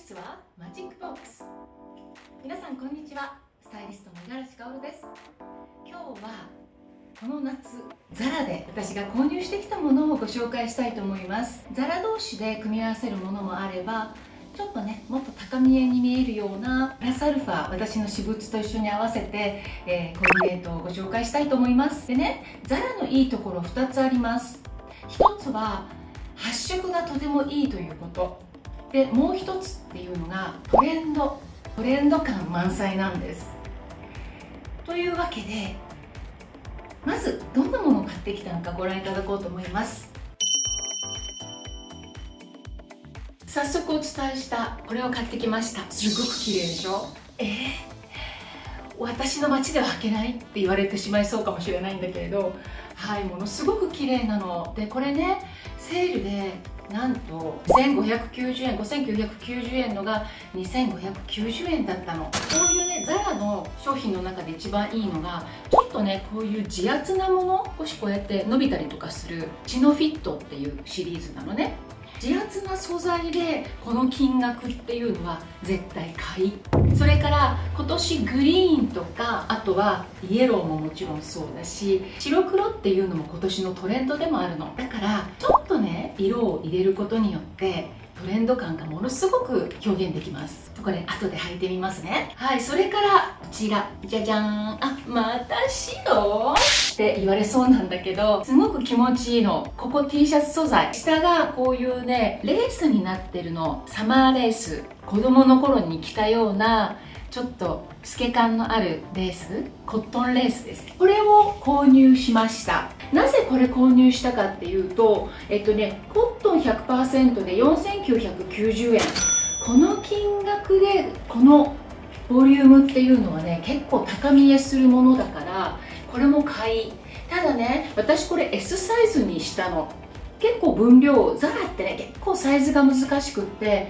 スはマジックボックス。皆さんこんにちは。スタイリストの五十嵐薫です。今日はこの夏ザラで私が購入してきたものをご紹介したいと思います。ザラ同士で組み合わせるものもあれば、ちょっとねもっと高見えに見えるようなプラスアルファ、私の私物と一緒に合わせて、コーディネートをご紹介したいと思います。でね、ザラのいいところ2つあります。1つは発色がとてもいいということで、もう1つっていうのがトレンド感満載なんです。というわけで、まずどんなものを買ってきたのかご覧いただこうと思います。早速お伝えしたこれを買ってきました。すごく綺麗でしょ。私の街では履けないって言われてしまいそうかもしれないんだけれど、はい、ものすごく綺麗なので、これねセールでなんと1590円、5990円のが2590円だったの。こういうねザラの商品の中で一番いいのが、ちょっとねこういう自圧なもの、少しこうやって伸びたりとかするチノフィットっていうシリーズなのね。自圧な素材でこの金額っていうのは絶対買い。それから今年グリーンとか、あとはイエローももちろんそうだし、白黒っていうのも今年のトレンドでもあるの。だからちょっとね色を入れることによってトレンド感がものすごく表現できます。これ後で履いてみますね。はい、それからこちらじゃじゃーん。あ、また白って言われそうなんだけど、すごく気持ちいいの。ここ T シャツ素材、下がこういうねレースになってるの。サマーレース、子供の頃に着たようなちょっと透け感のあるレース、コットンレースです。これを購入しました。なぜこれ購入したかっていうと、コットン 100% で4990円。この金額でこのボリュームっていうのはね結構高見えするものだから、これも買い。ただね、私これ S サイズにしたの。結構分量、ザラってね結構サイズが難しくって、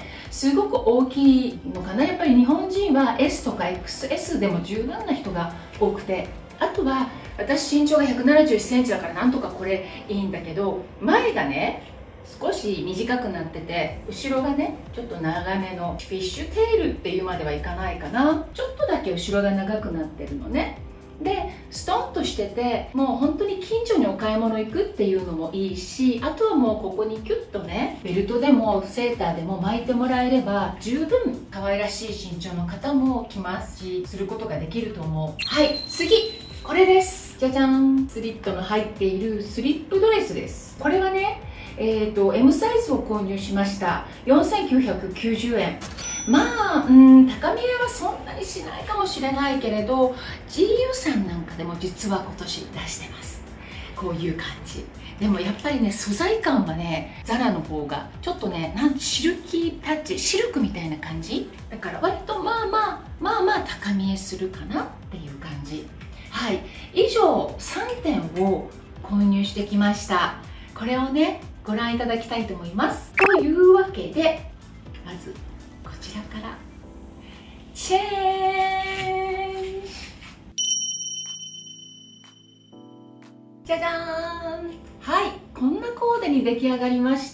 すごく大きいのかな。やっぱり日本人は S とか XS でも十分な人が多くて、あとは私身長が171センチだからなんとかこれいいんだけど、前がね少し短くなってて、後ろがねちょっと長めのフィッシュテールっていうまではいかないかな、ちょっとだけ後ろが長くなってるのね。でストンとしてて、もう本当に近所にお買い物行くっていうのもいいし、あとはもうここにキュッとねベルトでもセーターでも巻いてもらえれば十分可愛らしい身長の方も着ますし、することができると思う。はい、次これです。じゃじゃん。スリットの入っているスリップドレスです。これはねM サイズを購入しました。4990円。まあ高見えはそんなにしないかもしれないけれど、 GU さんなんかでも実は今年出してます。こういう感じでもやっぱりね素材感はねザラの方がちょっとねシルキータッチ、シルクみたいな感じだから、割とまあ高見えするかなっていう感じ。はい、以上3点を購入してきました。これをねご覧いただきたいと思います。というわけで、まずこちらからチェンジ。じゃじゃーん。はい、こんなコーデに出来上がりました。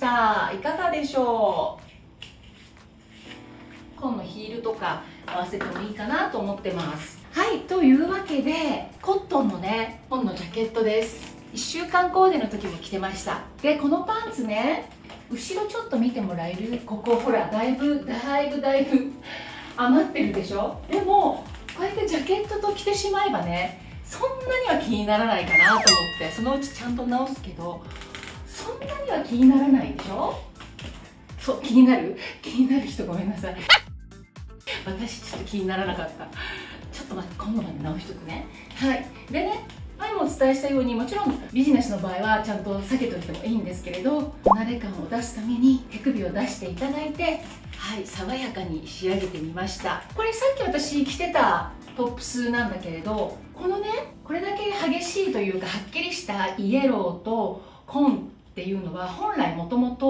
いかがでしょう。紺のヒールとか合わせてもいいかなと思ってます。はい、というわけでコットンのね紺のジャケットです。1週間コーデの時も着てました。でこのパンツね、後ろちょっと見てもらえる？ここほらだいぶ余ってるでしょ。でもこうやってジャケットと着てしまえばねそんなには気にならないかなと思って、そのうちちゃんと直すけど、そんなには気にならないでしょ。そう、気になる人ごめんなさい。私ちょっと気にならなかった。ちょっと待って、今度まで直しとくね。はい、でね、前もお伝えしたように、もちろんビジネスの場合はちゃんと避けておいてもいいんですけれど、慣れ感を出すために手首を出していただいて、はい、爽やかに仕上げてみました。これさっき私着てたトップスなんだけれど、このねこれだけ激しいというかはっきりしたイエローと紺っていうのは本来もともと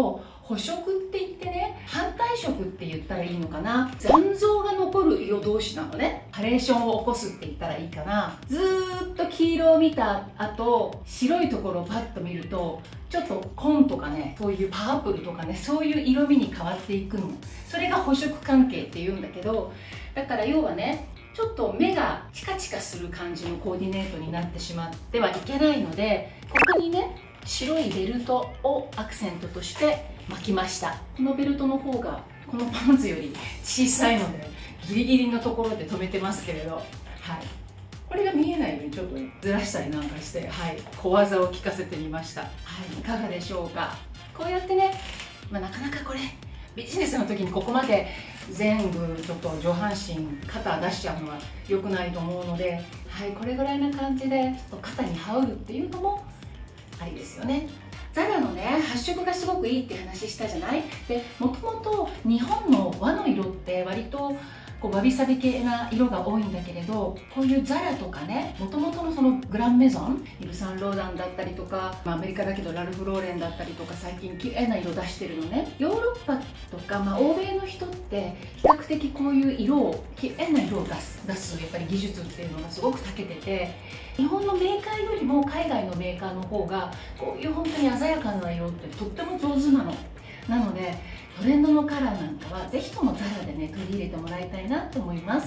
補色って言ってね、反対色って言ったらいいのかな、残像が残る色同士なのね。ハレーションを起こすって言ったらいいかな。ずーっと黄色を見た後、白いところをパッと見るとちょっと紺とかね、そういうパープルとかね、そういう色味に変わっていくの。それが補色関係っていうんだけど、だから要はね、ちょっと目がチカチカする感じのコーディネートになってしまってはいけないので、ここにね白いベルトをアクセントとして巻きました。このベルトの方がこのパンツより小さいのでギリギリのところで留めてますけれど、はい、これが見えないようにちょっとずらしたりなんかして、はい、小技を聞かせてみました。はい、いかがでしょうか。こうやってね、なかなかこれビジネスの時にここまで全部ちょっと上半身肩出しちゃうのは良くないと思うので、はい、これぐらいな感じでちょっと肩に羽織るっていうのもありですよね。ザラのね発色がすごくいいって話したじゃない。でもともと日本の和の色って割とこうわびさび系な色が多いんだけれど、こういうザラとかね、もともとのそのグランメゾン、イヴ・サンローランだったりとか、アメリカだけどラルフ・ローレンだったりとか、最近綺麗な色出してるのね。ヨーロッパとか、欧米の人って比較的こういう色を綺麗な色を出すやっぱり技術っていうのがすごく長けてて、日本のメーカーよりも海外のメーカーの方がこういう本当に鮮やかな色ってとっても上手なの。なのでトレンドのカラーなんかはぜひともザラでね取り入れてもらいたいなと思います。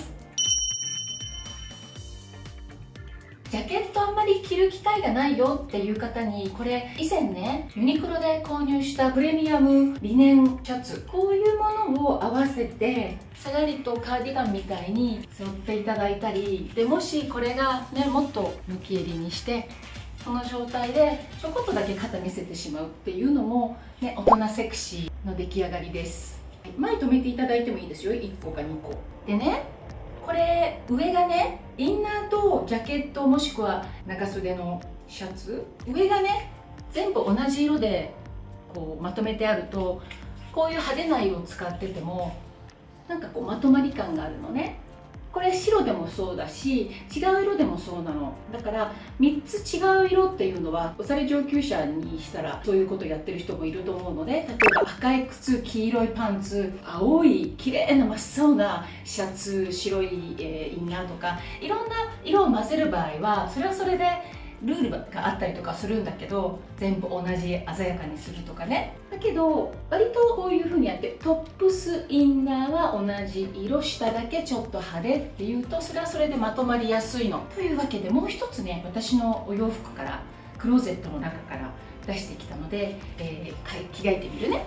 ジャケットあんまり着る機会がないよっていう方に、これ以前ねユニクロで購入したプレミアムリネンシャツ、こういうものを合わせてさらりとカーディガンみたいに背負っていただいたりで、もしこれがねもっと抜き襟にしてこの状態でちょこっとだけ肩見せてしまうっていうのもね、大人セクシーの出来上がりです。前止めていただいてもいいですよ、1個か2個でね。これ上がねインナーとジャケットもしくは長袖のシャツ、上がね全部同じ色でこうまとめてあると、こういう派手な色を使っててもなんかこうまとまり感があるのね。これ白でもそうだし違う色でもそうなの。だから3つ違う色っていうのはおしゃれ上級者にしたらそういうことやってる人もいると思うので、例えば赤い靴、黄色いパンツ、青い綺麗な真っ青なシャツ、白い、インナーとかいろんな色を混ぜる場合はそれはそれでルールがあったりとかするんだけど、全部同じ鮮やかにするとかね。だけど割とこういう風にやってトップスインナーは同じ色、下だけちょっと派手っていうとそれはそれでまとまりやすいの。というわけでもう一つね、私のお洋服からクローゼットの中から出してきたので、着替えてみるね。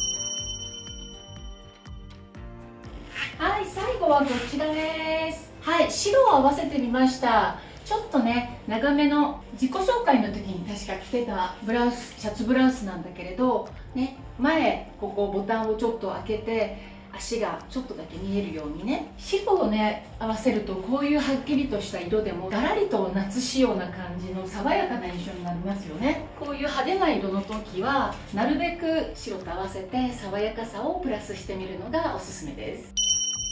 はい、最後はこちらです。はい、白を合わせてみました。ちょっとね長めの自己紹介の時に確か着てたブラウス、シャツブラウスなんだけれどね、前ここボタンをちょっと開けて足がちょっとだけ見えるようにね、白をね合わせるとこういうはっきりとした色でもガラリと夏仕様な感じの爽やかな印象になりますよね。こういう派手な色の時はなるべく白と合わせて爽やかさをプラスしてみるのがおすすめです。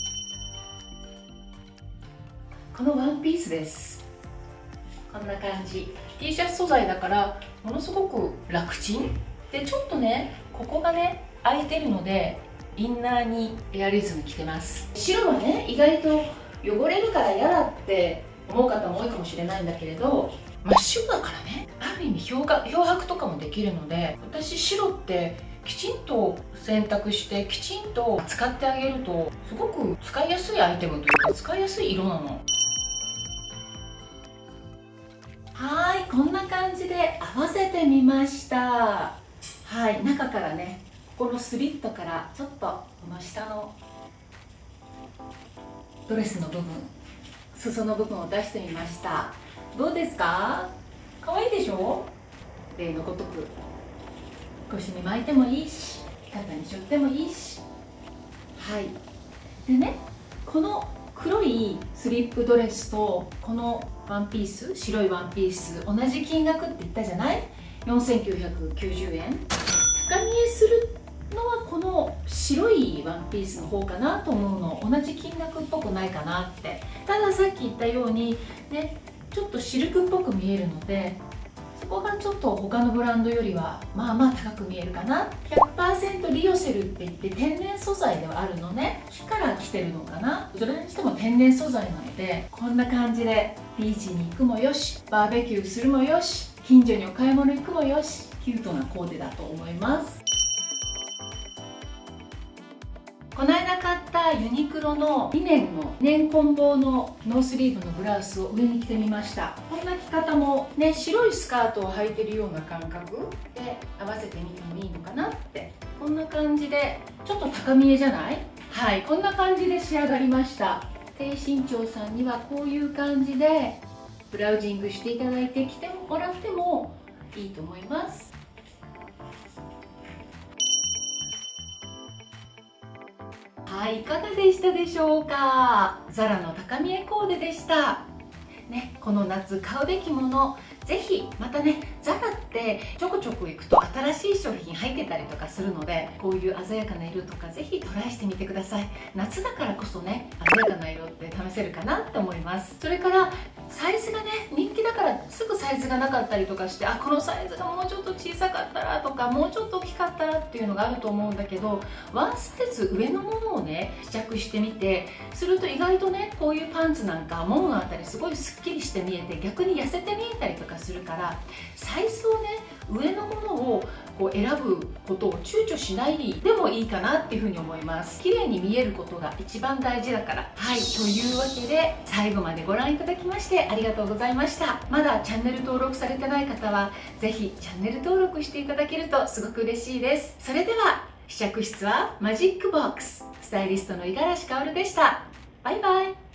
このワンピースです。こんな感じ。 T シャツ素材だからものすごく楽ちんで、ちょっとねここがね開いてるのでインナーにエアリズム着てます。白はね意外と汚れるから嫌だって思う方も多いかもしれないんだけれど、真っ白だからね、ある意味漂白とかもできるので、私白ってきちんと洗濯してきちんと使ってあげるとすごく使いやすいアイテムというか使いやすい色なの。はい、こんな感じで合わせてみました。はい、中からねこのスリットからちょっとこの下のドレスの部分、裾の部分を出してみました。どうですか？可愛いでしょ？例のごとく腰に巻いてもいいし肩に背負ってもいいし、はい。でね、この黒いスリップドレスとこのワンピース、白いワンピース同じ金額って言ったじゃない？ 4990円。高見えするのはこの白いワンピースの方かなと思うの。同じ金額っぽくないかなって。たださっき言ったようにね、ちょっとシルクっぽく見えるのでそこがちょっと他のブランドよりはまあまあ高く見えるかな。 100% リオセルって言って天然素材ではあるのね。木から来てるのかな。どれにしても天然素材なので、こんな感じでビーチに行くもよし、バーベキューするもよし、近所にお買い物行くもよし、キュートなコーデだと思います。この間買ったユニクロのリネンの綿混紡のノースリーブのブラウスを上に着てみました。こんな着方もね、白いスカートを履いてるような感覚で合わせてみてもいいのかなって。こんな感じでちょっと高見えじゃない？はい、こんな感じで仕上がりました。低身長さんにはこういう感じでブラウジングしていただいて着てもらってもいいと思います。はい、いかがでしたでしょうか。ザラの高見えコーデでしたね。この夏買うべきもの、ぜひまたね、ザラってちょくちょく行くと新しい商品入ってたりとかするので、こういう鮮やかな色とかぜひトライしてみてください。夏だからこそね、鮮やかな色って試せるかなって思います。それからサイズがね、人気だからすぐサイズがなかったりとかして、あ、このサイズがもうちょっと小さかったらとか、もうちょっと大きかったらっていうのがあると思うんだけど、ワンサイズ上のものをね試着してみてすると、意外とね、こういうパンツなんかもものあたりすごいすっきりして見えて、逆に痩せて見えたりとかするから、サイズをね、上のものをこう選ぶことを躊躇しないでもいいかなっていうふうに思います。綺麗に見えることが一番大事だから。はい、というわけで最後までご覧いただきましてありがとうございました。まだチャンネル登録されてない方はぜひチャンネル登録していただけるとすごく嬉しいです。それでは試着室はマジックボックス、スタイリストの五十嵐薫でした。バイバイ。